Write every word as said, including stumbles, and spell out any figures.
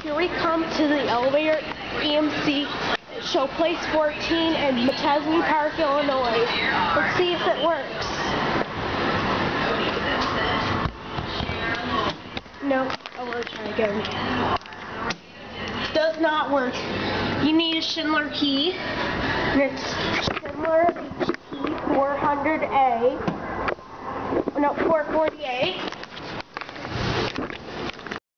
Here we come to the elevator, A M C, Showplace fourteen in Machesney Park, Illinois. Let's see if it works. No, I will try again. Does not work. You need a Schindler key. And it's Schindler H T four hundred A. No, four forty-eight.